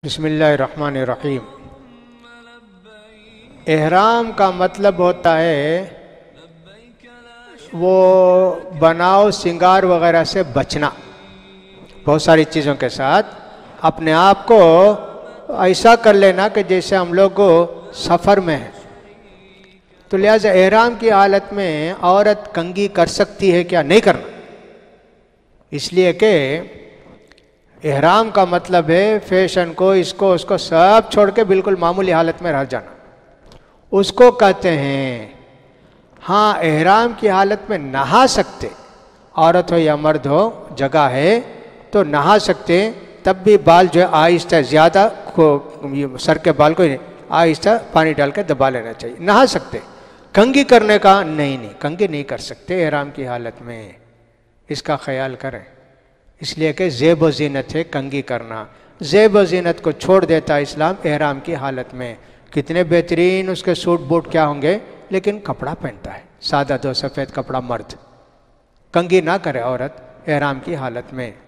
बिस्मिल्लाहिर्रहमानिर्रहीम। एहराम का मतलब होता है वो बनाव श्रृंगार वगैरह से बचना, बहुत सारी चीज़ों के साथ अपने आप को ऐसा कर लेना कि जैसे हम लोग सफ़र में हैं। तो लिहाजा एहराम की हालत में औरत कंघी कर सकती है क्या? नहीं करना, इसलिए कि एहराम का मतलब है फैशन को, इसको उसको सब छोड़ के बिल्कुल मामूली हालत में रह जाना, उसको कहते हैं। हाँ, एहराम की हालत में नहा सकते, औरत हो या मर्द हो, जगह है तो नहा सकते, तब भी बाल जो है आहिस्ता, ज़्यादा सर के बाल को आहिस्ता पानी डाल के दबा लेना चाहिए। नहा सकते, कंघी करने का नहीं, कंघी नहीं कर सकते एहराम की हालत में, इसका ख्याल करें। इसलिए कि ज़ेब व ज़ीनत है कंघी करना, ज़ेब व ज़ीनत को छोड़ देता इस्लाम एहराम की हालत में। कितने बेहतरीन उसके सूट बूट क्या होंगे, लेकिन कपड़ा पहनता है सादा, दो सफ़ेद कपड़ा। मर्द कंघी ना करे औरत एहराम की हालत में।